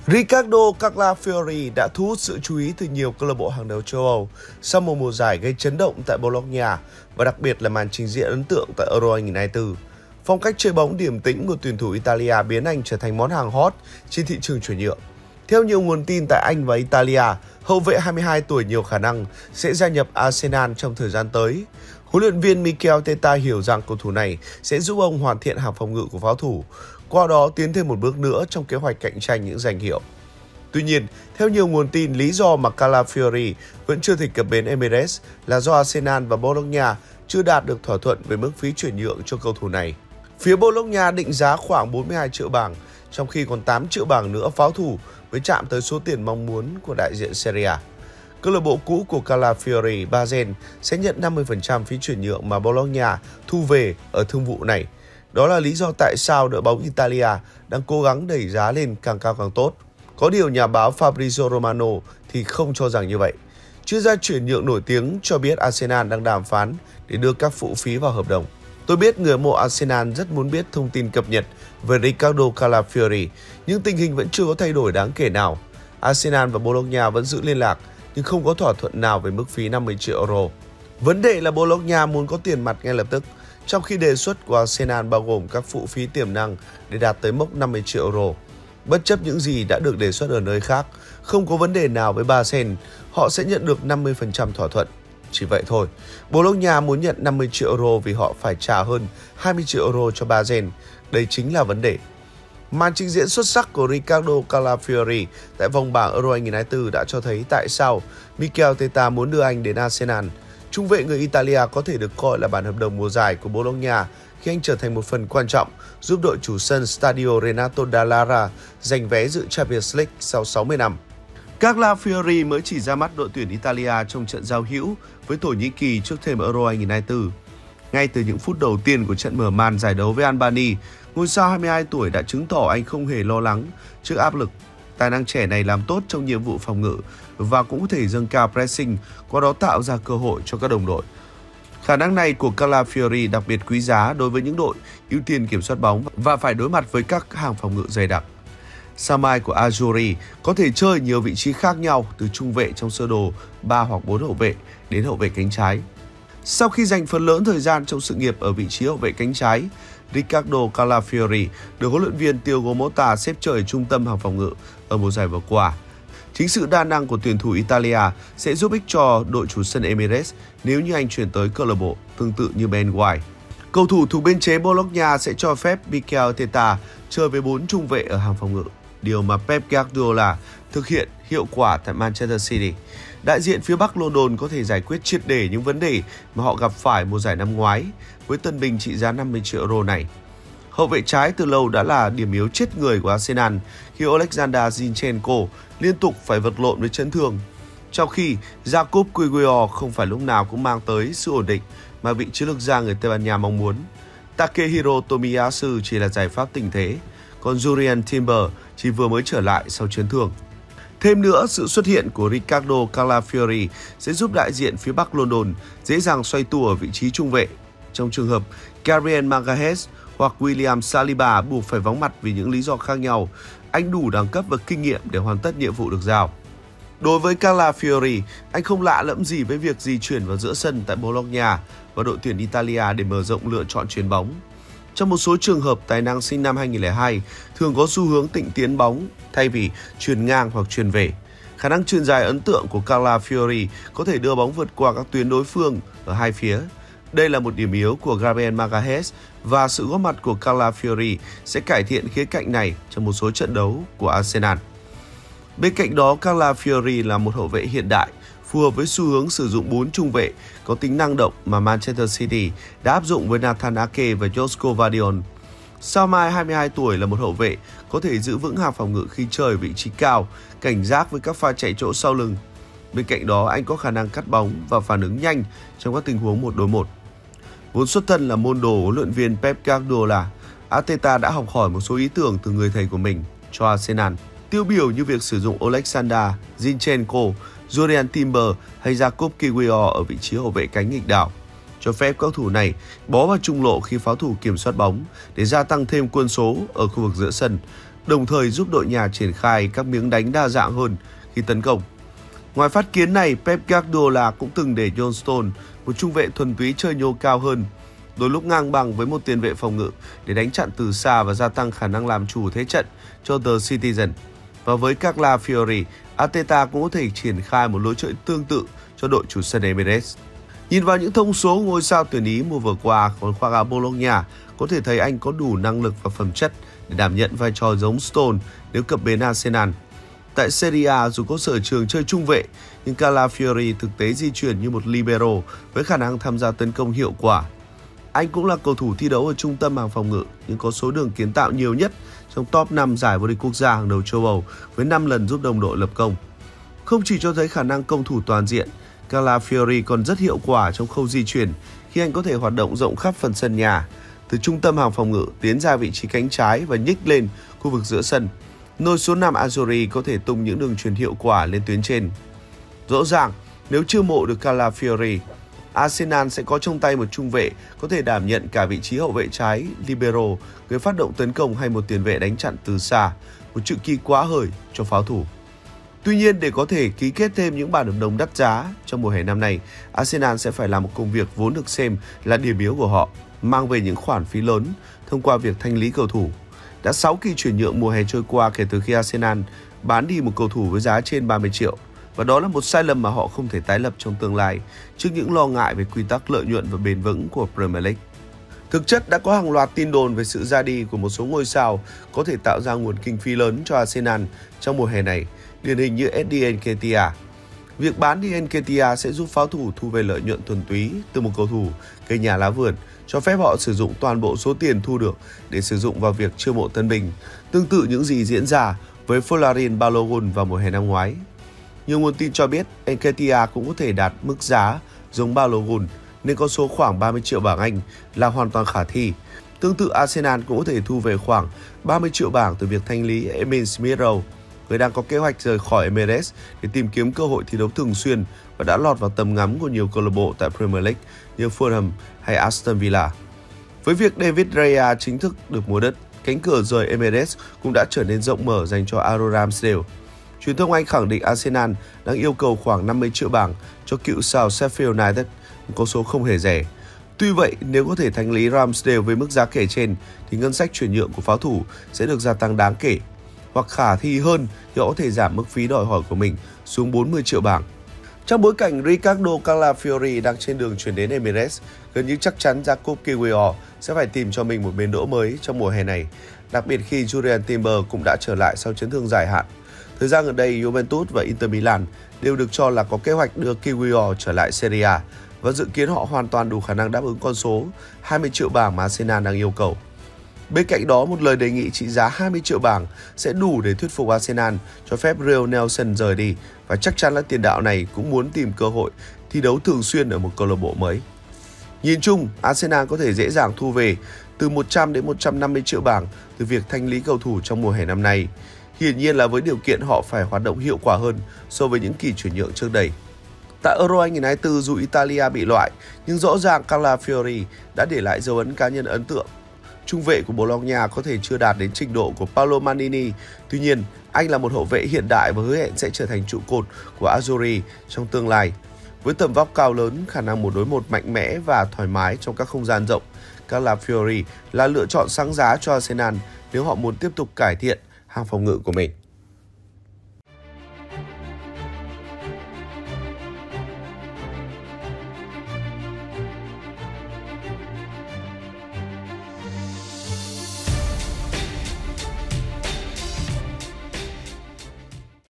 Ricardo Calafiori đã thu hút sự chú ý từ nhiều câu lạc bộ hàng đầu châu Âu sau một mùa giải gây chấn động tại Bologna và đặc biệt là màn trình diễn ấn tượng tại Euro 2024. Phong cách chơi bóng điềm tĩnh của tuyển thủ Italia biến anh trở thành món hàng hot trên thị trường chuyển nhượng. Theo nhiều nguồn tin tại Anh và Italia, hậu vệ 22 tuổi nhiều khả năng sẽ gia nhập Arsenal trong thời gian tới. Huấn luyện viên Mikel Arteta hiểu rằng cầu thủ này sẽ giúp ông hoàn thiện hàng phòng ngự của pháo thủ, qua đó tiến thêm một bước nữa trong kế hoạch cạnh tranh những danh hiệu. Tuy nhiên, theo nhiều nguồn tin, lý do mà Calafiori vẫn chưa thể cập bến Emirates là do Arsenal và Bologna chưa đạt được thỏa thuận về mức phí chuyển nhượng cho cầu thủ này. Phía Bologna định giá khoảng 42 triệu bảng, trong khi còn 8 triệu bảng nữa pháo thủ mới chạm tới số tiền mong muốn của đại diện Serie A. Câu lạc bộ cũ của Calafiori, Basel, sẽ nhận 50% phí chuyển nhượng mà Bologna thu về ở thương vụ này. Đó là lý do tại sao đội bóng Italia đang cố gắng đẩy giá lên càng cao càng tốt. Có điều nhà báo Fabrizio Romano thì không cho rằng như vậy. Chuyên gia chuyển nhượng nổi tiếng cho biết Arsenal đang đàm phán để đưa các phụ phí vào hợp đồng. Tôi biết người hâm mộ Arsenal rất muốn biết thông tin cập nhật về Ricardo Calafiori, nhưng tình hình vẫn chưa có thay đổi đáng kể nào. Arsenal và Bologna vẫn giữ liên lạc, nhưng không có thỏa thuận nào về mức phí 50 triệu euro. Vấn đề là Bologna muốn có tiền mặt ngay lập tức, trong khi đề xuất của Arsenal bao gồm các phụ phí tiềm năng để đạt tới mốc 50 triệu euro. Bất chấp những gì đã được đề xuất ở nơi khác, không có vấn đề nào với Basel, họ sẽ nhận được 50% thỏa thuận. Chỉ vậy thôi, Bologna muốn nhận 50 triệu euro vì họ phải trả hơn 20 triệu euro cho Basel. Đây chính là vấn đề. Màn trình diễn xuất sắc của Ricardo Calafiori tại vòng bảng Euro 2024 đã cho thấy tại sao Mikel Arteta muốn đưa anh đến Arsenal. Trung vệ người Italia có thể được coi là bản hợp đồng mùa giải của Bologna khi anh trở thành một phần quan trọng giúp đội chủ sân Stadio Renato Dall'Ara giành vé dự Champions League sau 60 năm. Calafiori mới chỉ ra mắt đội tuyển Italia trong trận giao hữu với Thổ Nhĩ Kỳ trước thềm Euro 2024. Ngay từ những phút đầu tiên của trận mở màn giải đấu với Albania, ngôi sao 22 tuổi đã chứng tỏ anh không hề lo lắng trước áp lực. Tài năng trẻ này làm tốt trong nhiệm vụ phòng ngự và cũng có thể dâng cao pressing, qua đó tạo ra cơ hội cho các đồng đội. Khả năng này của Calafiori đặc biệt quý giá đối với những đội ưu tiên kiểm soát bóng và phải đối mặt với các hàng phòng ngự dày đặc. Sao mai của Azzurri có thể chơi nhiều vị trí khác nhau, từ trung vệ trong sơ đồ 3 hoặc 4 hậu vệ đến hậu vệ cánh trái. Sau khi dành phần lớn thời gian trong sự nghiệp ở vị trí hậu vệ cánh trái, Ricardo Calafiori được huấn luyện viên Thiago Motta xếp chơi trung tâm hàng phòng ngự ở mùa giải vừa qua. Chính sự đa năng của tuyển thủ Italia sẽ giúp ích cho đội chủ sân Emirates nếu như anh chuyển tới câu lạc bộ tương tự như Ben White. Cầu thủ thuộc biên chế Bologna sẽ cho phép Mikel Arteta chơi với 4 trung vệ ở hàng phòng ngự, điều mà Pep Guardiola thực hiện hiệu quả tại Manchester City. Đại diện phía Bắc London có thể giải quyết triệt để những vấn đề mà họ gặp phải mùa giải năm ngoái với tân binh trị giá 50 triệu euro này. Hậu vệ trái từ lâu đã là điểm yếu chết người của Arsenal khi Alexander Zinchenko liên tục phải vật lộn với chấn thương, trong khi Jakub Kiwior không phải lúc nào cũng mang tới sự ổn định mà vị chiến lược gia người Tây Ban Nha mong muốn. Takehiro Tomiyasu chỉ là giải pháp tình thế, còn Jurriën Timber chỉ vừa mới trở lại sau chấn thương. Thêm nữa, sự xuất hiện của Ricardo Calafiori sẽ giúp đại diện phía Bắc London dễ dàng xoay tua ở vị trí trung vệ. Trong trường hợp Gabriel Magalhaes hoặc William Saliba buộc phải vắng mặt vì những lý do khác nhau, anh đủ đẳng cấp và kinh nghiệm để hoàn tất nhiệm vụ được giao. Đối với Calafiori, anh không lạ lẫm gì với việc di chuyển vào giữa sân tại Bologna và đội tuyển Italia để mở rộng lựa chọn chuyền bóng. Trong một số trường hợp, tài năng sinh năm 2002 thường có xu hướng tịnh tiến bóng thay vì chuyền ngang hoặc chuyền về. Khả năng chuyền dài ấn tượng của Calafiori có thể đưa bóng vượt qua các tuyến đối phương ở hai phía. Đây là một điểm yếu của Gabriel Magalhaes và sự góp mặt của Calafiori sẽ cải thiện khía cạnh này trong một số trận đấu của Arsenal. Bên cạnh đó, Calafiori là một hậu vệ hiện đại, phù hợp với xu hướng sử dụng 4 trung vệ có tính năng động mà Manchester City đã áp dụng với Nathan Ake và Josko Vardiol. Sao mai 22 tuổi là một hậu vệ có thể giữ vững hàng phòng ngự khi chơi vị trí cao, cảnh giác với các pha chạy chỗ sau lưng. Bên cạnh đó, anh có khả năng cắt bóng và phản ứng nhanh trong các tình huống 1 đối 1. Vốn xuất thân là môn đồ huấn luyện viên Pep Guardiola, Arteta đã học hỏi một số ý tưởng từ người thầy của mình cho Arsenal, tiêu biểu như việc sử dụng Alexander Zinchenko, Jurriën Timber hay Jakub Kiwior ở vị trí hậu vệ cánh nghịch đảo, cho phép các cầu thủ này bó vào trung lộ khi pháo thủ kiểm soát bóng để gia tăng thêm quân số ở khu vực giữa sân. đồng thời giúp đội nhà triển khai các miếng đánh đa dạng hơn khi tấn công. Ngoài phát kiến này, Pep Guardiola cũng từng để John Stones, một trung vệ thuần túy chơi nhô cao hơn, đôi lúc ngang bằng với một tiền vệ phòng ngự để đánh chặn từ xa và gia tăng khả năng làm chủ thế trận cho The Citizen. Và với Calafiori, Arteta cũng có thể triển khai một lối chơi tương tự cho đội chủ sân Emirates. Nhìn vào những thông số ngôi sao tuyển Ý mùa vừa qua của khoa gạo Bologna, có thể thấy anh có đủ năng lực và phẩm chất để đảm nhận vai trò giống Stones nếu cập bến Arsenal. Tại Serie A, dù có sở trường chơi trung vệ, nhưng Calafiori thực tế di chuyển như một libero với khả năng tham gia tấn công hiệu quả. Anh cũng là cầu thủ thi đấu ở trung tâm hàng phòng ngự, nhưng có số đường kiến tạo nhiều nhất trong top 5 giải vô địch quốc gia hàng đầu châu Âu với 5 lần giúp đồng đội lập công. Không chỉ cho thấy khả năng công thủ toàn diện, Calafiori còn rất hiệu quả trong khâu di chuyển khi anh có thể hoạt động rộng khắp phần sân nhà, từ trung tâm hàng phòng ngự tiến ra vị trí cánh trái và nhích lên khu vực giữa sân. Nơi số 5 Azzurri có thể tung những đường chuyền hiệu quả lên tuyến trên. Rõ ràng, nếu chưa mộ được Calafiori, Arsenal sẽ có trong tay một trung vệ có thể đảm nhận cả vị trí hậu vệ trái, libero, người phát động tấn công hay một tiền vệ đánh chặn từ xa, một chữ ký quá hời cho pháo thủ. Tuy nhiên, để có thể ký kết thêm những bản hợp đồng đắt giá trong mùa hè năm nay, Arsenal sẽ phải làm một công việc vốn được xem là điểm yếu của họ, mang về những khoản phí lớn thông qua việc thanh lý cầu thủ. Đã 6 kỳ chuyển nhượng mùa hè trôi qua kể từ khi Arsenal bán đi một cầu thủ với giá trên 30 triệu. Và đó là một sai lầm mà họ không thể tái lập trong tương lai trước những lo ngại về quy tắc lợi nhuận và bền vững của Premier League. Thực chất đã có hàng loạt tin đồn về sự ra đi của một số ngôi sao có thể tạo ra nguồn kinh phí lớn cho Arsenal trong mùa hè này, điển hình như Eddie Nketiah. Việc bán đi Nketiah sẽ giúp pháo thủ thu về lợi nhuận thuần túy từ một cầu thủ cây nhà lá vườn, cho phép họ sử dụng toàn bộ số tiền thu được để sử dụng vào việc chiêu mộ tân binh, tương tự những gì diễn ra với Folarin Balogun vào mùa hè năm ngoái. Nhiều nguồn tin cho biết Nketiah cũng có thể đạt mức giá giống Balogun, nên con số khoảng 30 triệu bảng Anh là hoàn toàn khả thi. Tương tự, Arsenal cũng có thể thu về khoảng 30 triệu bảng từ việc thanh lý Emile Smith Rowe, người đang có kế hoạch rời khỏi Emirates để tìm kiếm cơ hội thi đấu thường xuyên và đã lọt vào tầm ngắm của nhiều câu lạc bộ tại Premier League như Fulham hay Aston Villa. Với việc David Raya chính thức được mua đất, cánh cửa rời Emirates cũng đã trở nên rộng mở dành cho Aaron Ramsdale. Truyền thông Anh khẳng định Arsenal đang yêu cầu khoảng 50 triệu bảng cho cựu sao Sheffield United, một con số không hề rẻ. Tuy vậy, nếu có thể thanh lý Ramsdale với mức giá kể trên, thì ngân sách chuyển nhượng của pháo thủ sẽ được gia tăng đáng kể. Hoặc khả thi hơn thì họ có thể giảm mức phí đòi hỏi của mình xuống 40 triệu bảng. Trong bối cảnh Ricardo Calafiori đang trên đường chuyển đến Emirates, gần như chắc chắn Jakub Kiwior sẽ phải tìm cho mình một bến đỗ mới trong mùa hè này, đặc biệt khi Julian Timber cũng đã trở lại sau chấn thương dài hạn. Thời gian gần đây, Juventus và Inter Milan đều được cho là có kế hoạch đưa Kiwior trở lại Serie A và dự kiến họ hoàn toàn đủ khả năng đáp ứng con số 20 triệu bảng mà Arsenal đang yêu cầu. Bên cạnh đó, một lời đề nghị trị giá 20 triệu bảng sẽ đủ để thuyết phục Arsenal cho phép Real Nelson rời đi, và chắc chắn là tiền đạo này cũng muốn tìm cơ hội thi đấu thường xuyên ở một câu lạc bộ mới. Nhìn chung, Arsenal có thể dễ dàng thu về từ 100 đến 150 triệu bảng từ việc thanh lý cầu thủ trong mùa hè năm nay. Hiển nhiên là với điều kiện họ phải hoạt động hiệu quả hơn so với những kỳ chuyển nhượng trước đây. Tại Euro 2024, dù Italia bị loại, nhưng rõ ràng Calafiori đã để lại dấu ấn cá nhân ấn tượng. Trung vệ của Bologna có thể chưa đạt đến trình độ của Paolo Maldini, tuy nhiên anh là một hậu vệ hiện đại và hứa hẹn sẽ trở thành trụ cột của Azzurri trong tương lai. Với tầm vóc cao lớn, khả năng 1 đối 1 mạnh mẽ và thoải mái trong các không gian rộng, Calafiori là lựa chọn sáng giá cho Arsenal nếu họ muốn tiếp tục cải thiện hàng phòng ngự của mình.